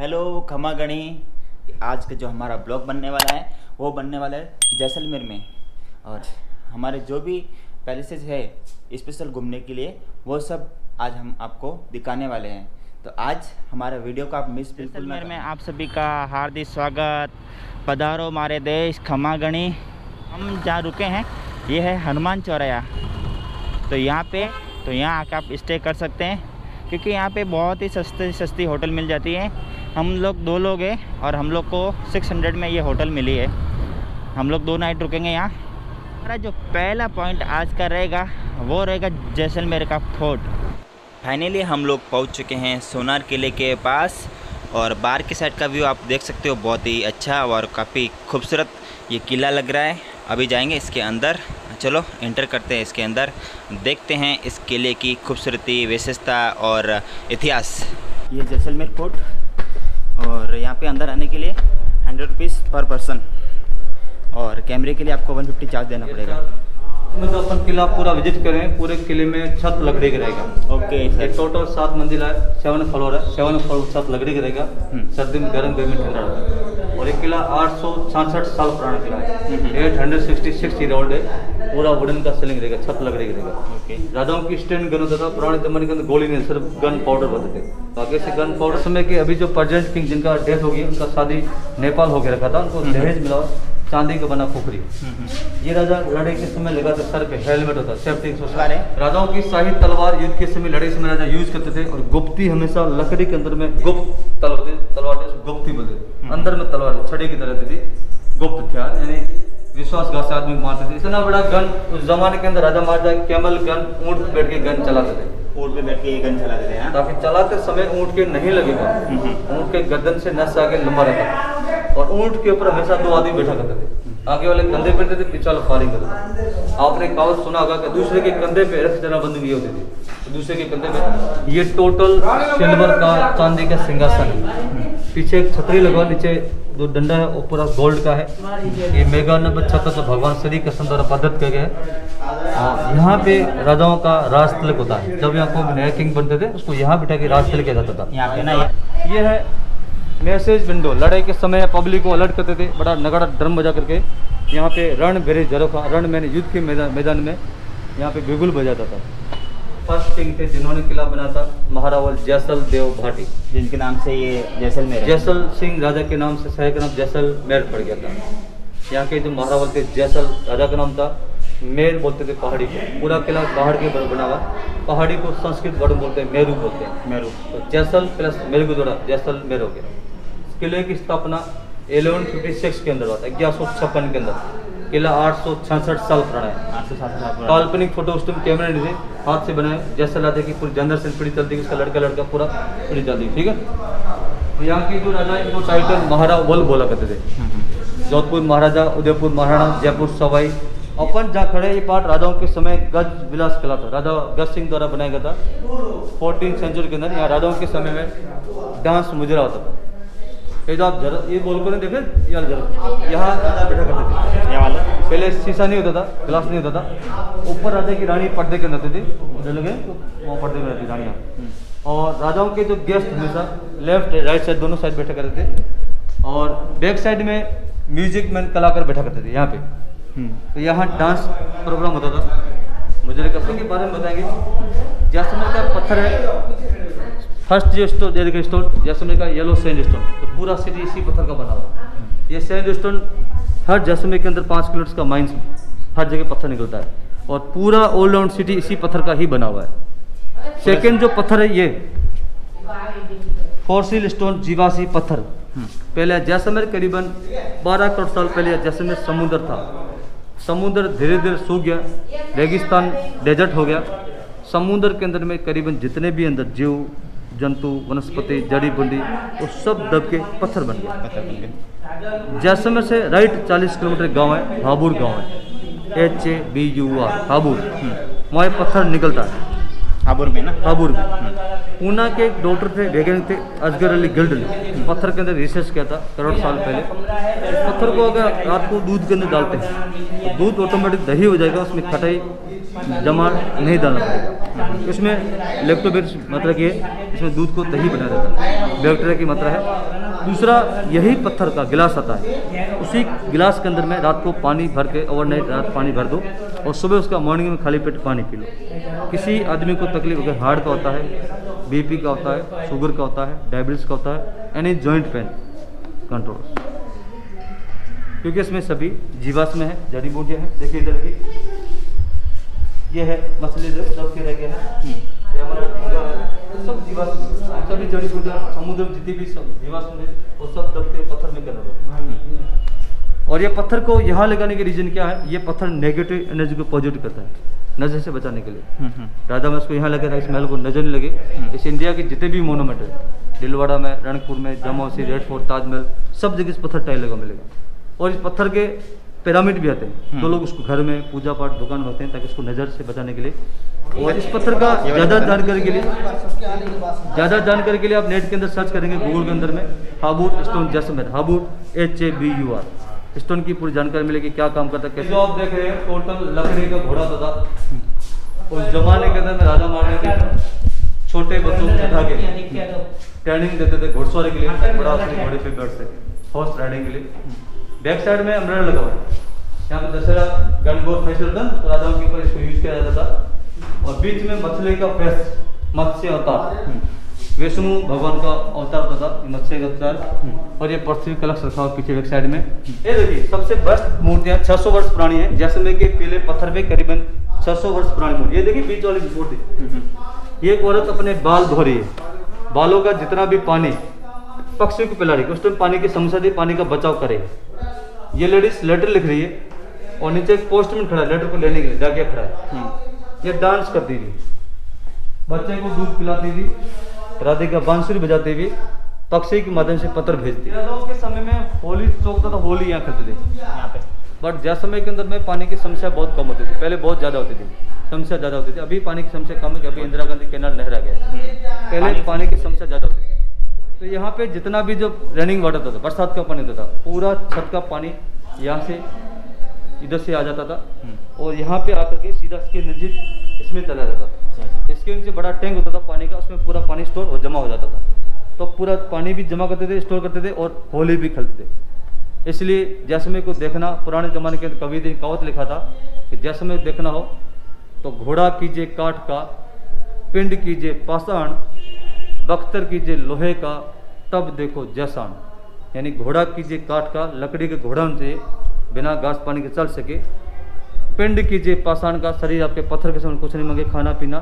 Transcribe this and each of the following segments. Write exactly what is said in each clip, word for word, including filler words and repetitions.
Hello खमागणी। आज का जो हमारा ब्लॉग बनने वाला है वो बनने वाला है जैसलमेर में, और हमारे जो भी पैलेसेस है स्पेशल घूमने के लिए वो सब आज हम आपको दिखाने वाले हैं। तो आज हमारा वीडियो को आप मिस बिल्कुल ना करें। में आप सभी का हार्दिक स्वागत। पधारो हमारे देश खमागणी। हम जहाँ रुके हैं ये है हनुमान चौराया। तो यहाँ पे तो यहाँ आकर आप स्टे कर सकते हैं, क्योंकि यहाँ पे बहुत ही सस्ती सस्ती होटल मिल जाती है। हम लोग दो लोग हैं और हम लोग को सिक्स हंड्रेड में ये होटल मिली है। हम लोग दो नाइट रुकेंगे यहाँ। हमारा जो पहला पॉइंट आज का रहेगा वो रहेगा जैसलमेर का फोर्ट। फाइनली हम लोग पहुँच चुके हैं सोनार किले के पास, और बाहर की साइड का व्यू आप देख सकते हो, बहुत ही अच्छा और काफ़ी खूबसूरत ये किला लग रहा है। अभी जाएंगे इसके अंदर, चलो एंटर करते हैं इसके अंदर, देखते हैं इस किले की खूबसूरती, विशेषता और इतिहास। ये जैसलमेर फोर्ट, और यहाँ पे अंदर आने के लिए हंड्रेड रुपीज़ पर पर्सन, और कैमरे के लिए आपको वन फिफ्टी चार्ज देना पड़ेगा। तो अपन किला पूरा विजिट करें। पूरे किले में छत लकड़ी का रहेगा। Okay sir. टोटल सात मंजिला है, सेवन फ्लोर है। सेवन फ्लोर छत लकड़ी का रहेगा। सर्दी में गर्म, गर्मी में ठंडा रहता है। और ये किला आठ सौ छियासठ साल पुराना किला है। Eight hundred sixty six year old है। पूरा वुडन का सीलिंग रहेगा, छत लकड़ी का रहेगा। ओके। राजाओं की स्टैंड गन होता था पुराने जमाने के अंदर, गोली नहीं, सिर्फ गन पाउडर बनते थे। तो आगे से गन पाउडर समय के अभी जो प्रेजेंट किंग जिनका डेथ होगी, उनका शादी नेपाल हो गया रखा था, उनको दहेज मिला चांदी का बना खुखरी। ये राजा लड़ाई के समय लगाते सर पे हेलमेट होता, सेफ्टी सोचवार है। राजाओं की शाही तलवार युद्ध के समय, लड़ाई समय राजा यूज करते थे। और गुप्ती हमेशा लकड़ी के अंदर में गुप्त तलवार तलवार गुप्ती बोलते, अंदर में तलवार छड़ी की तरह थी, गुप्त हथियार, यानी विश्वासघात से आदमी मारते थे। इतना बड़ा गन उस जमाने के अंदर राजा महाराजा कैमल गन, ऊँट पे बैठ के गन चलाते थे। ऊँट पे बैठ के ये गन चलाते थे, ताकि चलाते समय ऊँट के नहीं लगेगा। ऊँट के गर्दन से नस आगे लंबा रहता, और ऊँट के ऊपर हमेशा दो आदमी बैठा करते थे। आगे वाले कंधे पे थे, पीछे वाला फायरिंग करता। आपने कहावत सुना होगा कि दूसरे के कंधे पे रख जना बंदूक ये होती थी, तो दूसरे के कंधे पे। ये टोटल सिल्वर का चांदी का सिंहासन है। पीछे एक छतरी लगा, नीचे दो डंडा है, वो पूरा गोल्ड का है। ये मेगा नंबर छत्तर तो भगवान श्री कृष्ण द्वारा पद्धत किया गया है। यहाँ पे राजाओं का राज तिलक होता है। जब यहाँ को नया किंग बनते थे, उसको यहाँ बिठा के राज तिलक किया जाता था। यहाँ पे ना ये है मैसेज विंडो। लड़ाई के समय पब्लिक को अलर्ट करते थे, बड़ा नगाड़ा ड्रम बजा करके। यहाँ पे रण बेरे जरोखा, रण मैंने युद्ध के मैदान मैदान में यहाँ पे बिगुल बजाता था। फर्स्ट किंग थे जिन्होंने किला बनाया था, महारावल जैसल देव भाटी, जिनके नाम से ये जैसलमेर, जैसल सिंह राजा के नाम से शहर का नाम जैसलमेर पड़ गया था। यहाँ के जो महारावल थे, जैसल राजा का नाम था, मेर बोलते थे पहाड़ी को। पूरा किला पहाड़ के ऊपर बना हुआ। पहाड़ी को संस्कृत वर्ड बोलते हैं, मेरू बोलते हैं, मेरू। तो जैसल प्लस मेरू को जोड़ा जैसलमेर हो गया। किले की स्थापना ग्यारह सौ छप्पन के अंदर हुआ था, ग्यारह सौ छप्पन के अंदर। किला आठ सौ छियासठ साल पुराना है। आठ सौ सात साल काल्पनिक फोटो उस टाइम कैमरे नहीं थे, हाथ से बनाए। जैसा राजा की पूरी जनरल से पीढ़ी चलती है, उसका लड़का लड़का पूरा पीढ़ी चलती है, ठीक है। तो यहाँ की जो राजा इनको टाइटल महारावल बोला करते थे। जोधपुर महाराजा, उदयपुर महाराणा, जयपुर सवाई। अपन जहाँ खड़े, ये पार्ट राजाओं के समय गज विलास किला था, राजा गज सिंह द्वारा बनाया गया था फोर्टीन सेंचुरी के अंदर। यहाँ राजाओं के समय में डांस मुजरा होता था। ये जो आप जरा ये बोल कर देखे, यार जरा यहाँ राजा बैठा करते थे। यहाँ वाला पहले शीशा नहीं होता था, ग्लास नहीं होता था। ऊपर राजा की रानी पर्दे के अंदर थी, उधर लगे तो वहाँ पर्दे में रहती रानियाँ। और राजाओं के जो गेस्ट हमेशा लेफ्ट राइट साइड दोनों साइड बैठा करते थे। और बैक साइड में म्यूजिक मैन कलाकार बैठा करते थे यहाँ पे। तो यहाँ डांस प्रोग्राम होता था। मुझे कपड़े के बारे में बताएंगे। जैसलमेर का पत्थर है, फर्स्ट जो स्टोन देखिए, स्टोन जैसलमेर का येलो सैंड स्टोन। तो पूरा सिटी इसी पत्थर का बना हुआ। ये सैंड स्टोन हर जैसलमेर के अंदर पाँच किलोमीटर का माइंस में हर जगह पत्थर निकलता है, और पूरा ऑल राउंड सिटी इसी पत्थर का ही बना हुआ है। सेकेंड जो पत्थर है ये फोरसिल स्टोन, जीवासी पत्थर। पहले जैसलमेर करीबन बारह करोड़ साल पहले जैसलमेर समुद्र था। समुद्र धीरे धीरे सूख गया, रेगिस्तान डेजर्ट हो गया। समुद्र के अंदर में करीबन जितने भी अंदर जीव जंतु, वनस्पति, जड़ी बूटी, वो सब दब के पत्थर बन गए। जैसलमेर से राइट चालीस किलोमीटर गांव है, हाबुर गांव है, H A B U R, Habur. वहाँ पत्थर निकलता है हाबुर में ना, हाबुर में। पूना के एक डॉक्टर थे, वैज्ञानिक थे, असगर अली गिल्ड ने पत्थर के अंदर रिसर्च किया था करोड़ साल पहले। पत्थर को अगर रात को दूध के अंदर डालते हैं तो दूध ऑटोमेटिक दही हो जाएगा, उसमें खटाई जमा नहीं डालना पड़ेगा। इसमें लैक्टोबैसिलस मतलब कि इसमें दूध को दही बना देता है। बैक्टीरिया की मात्रा है। दूसरा, यही पत्थर का गिलास आता है, उसी गिलास के अंदर में रात को पानी भर के ओवरनाइट रात पानी भर दो और सुबह उसका मॉर्निंग में खाली पेट पानी पी लो। किसी आदमी को तकलीफ अगर हार्ट का होता है, बीपी का होता है, शुगर का होता है, डायबिटीज़ का होता है, एनी जॉइंट पेन कंट्रोल, क्योंकि इसमें सभी जीवाश्म है, जड़ी बूटियाँ हैं। देखिए इधर की ये है मछली जो दब के रह गया है, ये हमारा झींगा है, सब जीवाश्म, सभी जड़ी बूटियाँ समुद्र में जितनी भी सब जीवाश्म है वो सब दब के पत्थर में कर। और ये पत्थर को यहाँ लगाने के रीजन क्या है, ये पत्थर नेगेटिव एनर्जी को पॉजिटिव करता है, नजर से बचाने के लिए। राजा में उसको यहाँ लगे था, इस महल को नजर नहीं लगे। इस इंडिया के जितने भी मोनूमेंट है, दिलवाड़ा में, रणकपुर में, जम्मू मस्जिद, रेड फोर्ट, ताजमहल, सब जगह इस पत्थर टाइल लगा मिलेगा। और इस पत्थर के पिरामिड भी आते हैं, तो लोग उसको घर में पूजा पाठ दुकान रखते हैं ताकि उसको नज़र से बचाने के लिए। और इस पत्थर का ज़्यादा जानकारी के लिए ज़्यादा जानकारी के लिए आप नेट के अंदर सर्च करेंगे, गूगल के अंदर में Habur stone Jaisalmer, Habur H A B U R, stone की पूरी जानकारी मिलेगी, क्या काम करता है, कैसे। जो आप देख रहे हैं टोटल लकड़ी का घोड़ा था। उस जमाने के अंदर में राजा मारने के छोटे बच्चों को उठा के ट्रेनिंग देते थे घोड़सवारी के लिए, बड़ा अपने घोड़े पे बैठ सके, हॉर्स राइडिंग के लिए। बैक साइड में अम्ब्रेला लगा हुआ है, यहाँ पे दशहरा गणगौर फेस्टिवल था तो राजाओं के ऊपर इसको यूज किया जाता था। और बीच में मछली का फेस, मत्स्य अवतार, विष्णु भगवान का अवतार होता था, मत्स्य का अवतार। और ये पृथ्वी कलश रखा हुआ पीछे बैक साइड में। ये देखिए सबसे बेस्ट मूर्तियाँ छह सौ वर्ष पुरानी है, जैसलमेर के पीले पत्थर पे करीबन छह सौ वर्ष पुरानी मूर्ति। ये देखिए बीच वाली मूर्ति, ये एक औरत अपने बाल धो रही है, बालों का जितना भी पानी पक्षियों को पिला रही है, उस टाइम पानी की समस्या थी, पानी का बचाव करे। ये लेडीज लेटर लिख रही है और नीचे एक पोस्टमैन खड़ा है लेटर को लेने के लिए, डाकिया खड़ा है। ये डांस करती थी, बच्चे को दूध पिलाती थी, राधिका बांसुरी बजाती हुई पक्षी के माध्यम से पत्र भेजती। राजाओं के समय में होली चौक था, होली यहाँ खेलते थे यहाँ पे। बट जैसलमेर के अंदर में पानी की समस्या बहुत कम होती थी, पहले बहुत ज़्यादा होती थी, समस्या ज़्यादा होती थी। अभी पानी की समस्या कम है, अभी इंदिरा गांधी कैनाल नहर आ गया है, पहले पानी की समस्या ज़्यादा होती थी। तो यहाँ पे जितना भी जो रनिंग वाटर होता था, बरसात का पानी होता था, पूरा छत का पानी यहाँ से इधर से आ जाता था और यहाँ पे आकर के सीधा इसके नज़दीक इसमें चला जाता था। इसके नीचे बड़ा टैंक होता था पानी का, उसमें पूरा पानी स्टोर और जमा हो जाता था। तो पूरा पानी भी जमा करते थे, स्टोर करते थे और होली भी खेलते थे। इसलिए जैसलमेर को देखना, पुराने ज़माने के कवि ने कहावत लिखा था कि जैसलमेर देखना हो तो घोड़ा कीजिए काठ का, पिंड कीजिए पाषाण, बख्तर कीजिए लोहे का, तब देखो जैसान। यानी घोड़ा कीजिए काठ का, लकड़ी के घोड़ा से बिना घास पानी के चल सके, पिंड कीजिए पाषाण का, शरीर आपके पत्थर के समय कुछ नहीं मांगे, खाना पीना,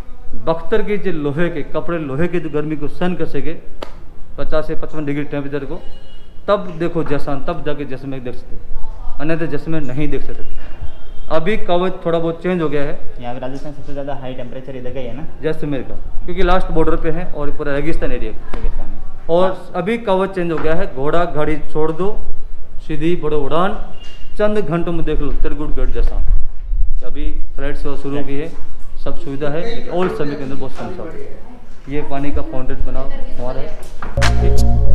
बख्तर कीजिए लोहे के, कपड़े लोहे के जो गर्मी को सहन कर सके पचास से पचपन डिग्री टेम्परेचर को, तब देखो जैसान, तब जाके जैसलमेर देख सकते, अन्यथा जैसलमेर नहीं देख सकते। अभी कवच थोड़ा बहुत चेंज हो गया है। यहाँ पे राजस्थान सबसे ज़्यादा हाई टेम्परेचर इधर का ही है ना, जैसलमेर का, क्योंकि लास्ट बॉर्डर पे है और पूरा रेगिस्तान एरिया रेगिस्तान है। और अभी कवच चेंज हो गया है, घोड़ा घड़ी छोड़ दो, सीधी बड़ो उड़ान, चंद घंटों में देख लो तिरगुट गढ़ जैसा। अभी फ्लाइट सेवा शुरू की है, सब सुविधा है, लेकिन ओल्ड समय के अंदर बहुत समस्या होती है। ये पानी का फाउंटेन बना हमारा है,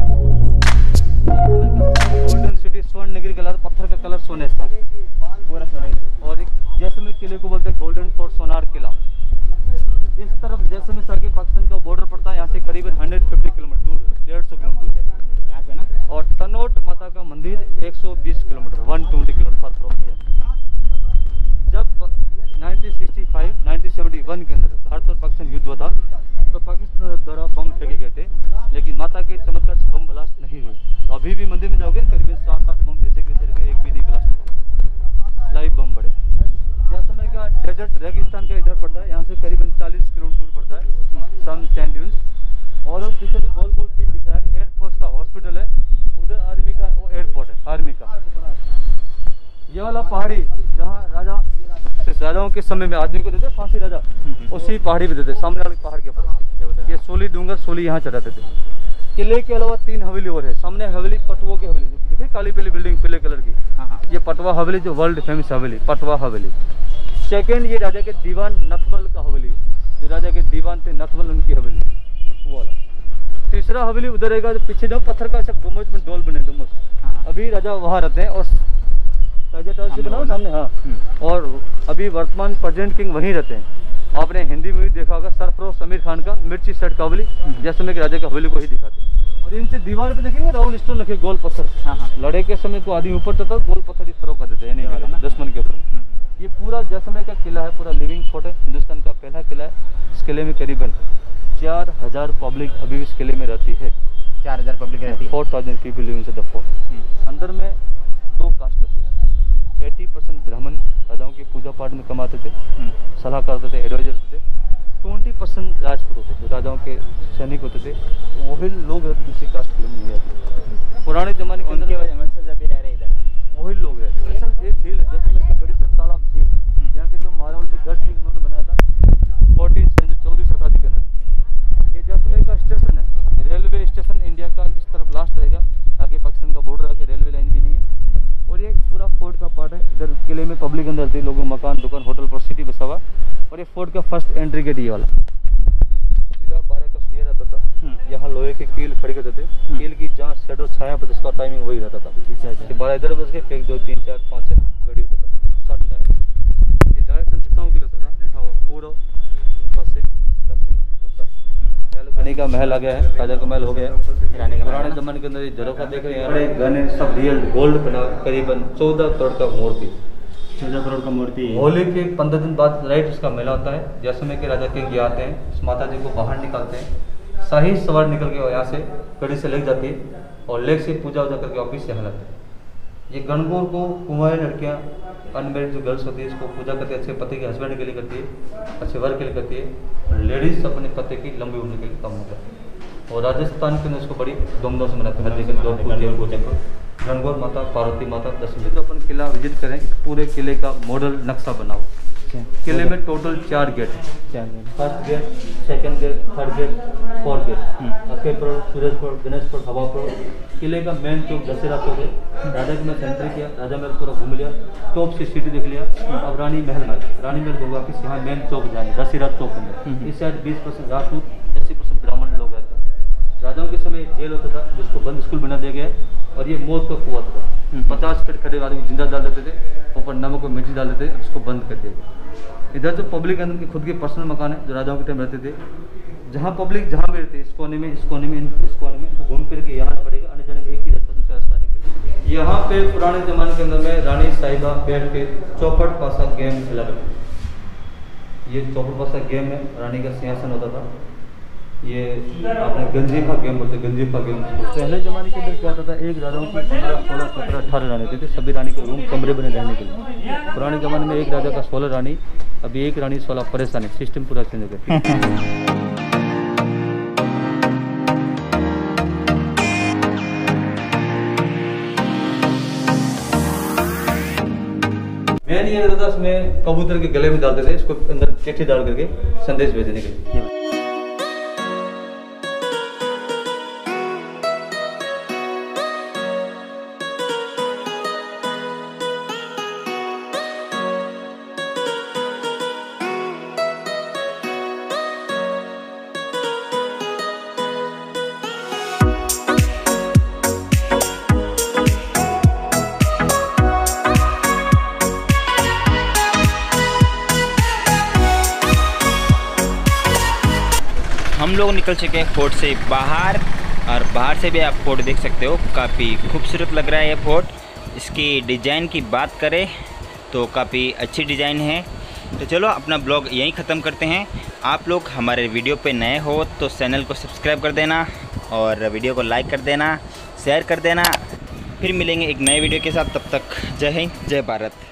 गोल्डन सिटी, स्वर्ण नगरी कलर, पत्थर का कलर सोने का पूरा सोने। और एक जैसलमेर किले को बोलते हैं गोल्डन फोर्ट, सोनार किला। इस तरफ जैसलमेर से आगे पाकिस्तान का बॉर्डर पड़ता है, यहाँ से करीबन एक सौ पचास किलोमीटर दूर, डेढ़ सौ किलोमीटर दूर है यहाँ से ना। और तनोट माता का मंदिर एक सौ बीस किलोमीटर, एक सौ बीस किलोमीटर फॉर फ्रॉम हियर। जब उन्नीस सौ पैंसठ उन्नीस सौ इकहत्तर के अंदर भारत और पाकिस्तान युद्ध हुआ था, तो पाकिस्तान द्वारा बम फेंके गए थे, लेकिन माता के चमत्कार से बम ब्लास्ट नहीं हुए। तो अभी भी मंदिर में जाओगे करीबन सात आठ बम भेजे गए, एक भी नहीं ब्लास्ट हुआ, लाइव बम पड़े। जैसलमेर का डेजर्ट रेगिस्तान का इधर पड़ता है, यहाँ से करीबन चालीस किलोमीटर दूर पड़ता है, सम सैंड ड्यून्स। और पीछे जो गोल गोल सीन दिख रहा है, एयरफोर्स का हॉस्पिटल है, उधर आर्मी का वो एयरपोर्ट है, आर्मी का। ये वाला पहाड़ी जहाँ राजा राजाओं के समय में आदमी को देते फांसी, राजा उसी पहाड़ी पे देते, सामने वाले पहाड़ के ऊपर। ये सोली डूंगर, सोली यहाँ चढ़ाते थे। किले के अलावा तीन हवेली और है, सामने हवेली पटवा की हवेली देखिए, काली पीली बिल्डिंग पीले कलर की, ये पटवा हवेली जो वर्ल्ड फेमस हवेली, पटवा हवेली। सेकंड ये राजा के दीवान नथवल का हवेली, जो राजा के दीवान थे नथवल, उनकी हवेली वो वाला। तीसरा हवेली उधर रहेगा, जो पीछे जो पत्थर का सब डुमस में डोल बने, डुमस अभी राजा वहाँ रहते हैं। और राजा टावर से बनाओ सामने, हाँ। और अभी वर्तमान प्रेजेंट किंग वहीं रहते हैं। आपने हिंदी में भी देखा होगा सरफरोश आमिर खान का मिर्ची सेट का हवेली, जैसलमेर के राजा की हवेली को ही दिखाते हैं। और इनसे दीवार पे देखेंगे राउंड स्टोन रखे गोल पत्थर। हाँ हाँ। लड़ाई के समय को आदमी ऊपर चढ़ता गोल पत्थर इस तरह कर देते हैं, नहीं दुश्मन के ऊपर। ये पूरा जैसलमेर का किला है, पूरा लिविंग फोर्ट है, हिंदुस्तान का पहला किला है। इस किले में करीबन चार हजार पब्लिक अभी इस किले में रहती है। चार हजार पब्लिक रहती है। Four thousand people living in the fort. अंदर में दो कास्ट रहती है। एटी परसेंट ब्राह्मण राजाओं की पूजा पाठ में कमाते थे, सलाह करते थे, एडवाइजर थे। ट्वेंटी परसेंट राजपूत होते थे, राजाओं के सैनिक होते थे। वही लोग दूसरी कास्ट के लिए नहीं आते। पुराने जमाने के अंदर वंशज अभी रह रहे इधर, वही लोग रहते। असल एक झील है जैसलमेर का गड़ी से तालाब झील, यहाँ के जो मारवाड़ के गढ़ थी उन्होंने बनाया था फोर्टीन सेंचुरी चौदहवीं शताब्दी के अंदर। ये जैसलमेर का स्टेशन है, रेलवे स्टेशन इंडिया का इस तरफ लास्ट रहेगा, आगे पाकिस्तान का बॉर्डर आगे रेलवे लाइन भी नहीं है। और ये पूरा फोर्ट का पार्ट है। इधर किले में पब्लिक अंदर थी, लोगों मकान दुकान होटल पर सिटी बसा हुआ। और ये फोर्ट का फर्स्ट एंट्री गेट ये वाला, सीधा बारह का सुइया रहता था। यहाँ लोहे के कील खड़ी करते थे, कील की जहाँ शेडो छाया पर उसका टाइमिंग वही रहता था। बारह इधर बज के फेंक दो, तीन चार पाँच छः घड़ी होता था, साठ डायरेक्शन। ये डायरेक्शन दिशाओं के लिए होता था, लिखा हुआ पूर्व पश्चिम दक्षिण उत्तर। रानी का महल आ गया है, राजा का महल हो गया है। रानी का पुराने जमाने के अंदर झरोखा देख रहे हैं, बड़े गहने सब रियल गोल्ड बना, करीबन चौदह करोड़ का मूर्ति, चौदह करोड़ का मूर्ति। होली के पंद्रह दिन बाद राइट उसका मेला होता है। जैसलमेर के राजा किंग आते हैं, इस माता जी को बाहर निकालते हैं। शाही सवार निकल के यहाँ से कड़ी से लेक जाती है और लेक से पूजा वूजा करके ऑफिस से यहाँ लाते हैं। ये गणगौर को कुंवारी लड़कियाँ अनमेरिड जो गर्ल्स होती है इसको पूजा करके अच्छे पति के हस्बैंड के लिए करती है, अच्छे वर्क के लिए करती है। लेडीज अपने पति की लंबी उम्र के लिए काम होता है। और राजस्थान के अंदर उसको बड़ी धूमधाम से मनाते हैं, जैसे जोधपुर जयपुर जयपुर गणगौर माता, पार्वती माता, दशमी। तो अपन किला विजिट करें, इस पूरे किले का मॉडल नक्शा बनाओ। किले में टोटल चार गेट है, first gate, second gate, third gate, fourth gate. Akepur, Surajpur, Ganeshpur, Hawapur. किले का मेन चौक दशहरा चौक है। राजा के में एंट्री किया, राजा महल पूरा घूम लिया, टॉप से सिटी देख लिया। अब रानी महल में, रानी महल को वापिस यहाँ मेन चौक जाएंगे, दशहरा चौक में। इस साइड बीस परसेंट राजपूत, अस्सी परसेंट ब्राह्मण लोग रहते हैं। राजाओं के समय जेल होता था जिसको बंद स्कूल बना दिया गया है। और ये मौत का कुआं था, पचास फीट खड़े आदमी जिंदा डाल देते थे, ऊपर नमक और मिर्ची डाल देते थे, उसको बंद कर दिया गया। इधर जो पब्लिक अंदर की खुद के पर्सनल मकान है जो राजाओं के टाइम रहते थे, जहाँ पब्लिक जहाँ भी रहते, इस कोने में, इस कोने में, इस कोने में घूम फिर के यहाँ पड़ेगा, आने जाने एक ही रास्ता, दूसरा रास्ता निकलेगा। यहाँ पे पुराने जमाने के अंदर में रानी साहिबा बैठ के चौपट पासा गेम खेला करती। ये चौपट पासा गेम है, रानी का सिंहासन होता था। ये आपने गंजीफा गेम बोलते, गंजीफा गेम। पहले जमाने के अंदर क्या होता था, एक राजाओं की पंद्रह सोलह सत्रह अठारह रानी थे, सभी रानी के रूम कमरे बने रहने के लिए। पुराने जमाने में एक राजा का सोलह रानी, अभी एक रानी सोलह परेशानी, सिस्टम पूरा चेंज हो गया। मैन ये रहता था, इसमें कबूतर के गले में डालते थे, इसको अंदर चिट्ठी डाल करके संदेश भेजने के लिए। हम लोग निकल चुके हैं फोर्ट से बाहर, और बाहर से भी आप फोर्ट देख सकते हो, काफ़ी खूबसूरत लग रहा है ये फोर्ट। इसकी डिज़ाइन की बात करें तो काफ़ी अच्छी डिज़ाइन है। तो चलो अपना ब्लॉग यहीं ख़त्म करते हैं। आप लोग हमारे वीडियो पे नए हो तो चैनल को सब्सक्राइब कर देना और वीडियो को लाइक कर देना, शेयर कर देना। फिर मिलेंगे एक नए वीडियो के साथ, तब तक जय हिंद जय भारत।